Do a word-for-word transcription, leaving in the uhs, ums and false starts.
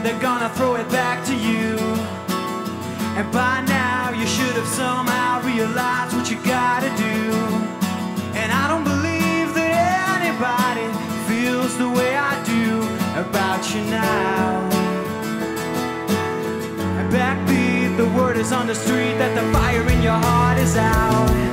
they're gonna throw it back to you. And by now you should have somehow realized what you gotta do. And I don't believe that anybody feels the way I do about you now. Backbeat, the word is on the street that the fire in your heart is out.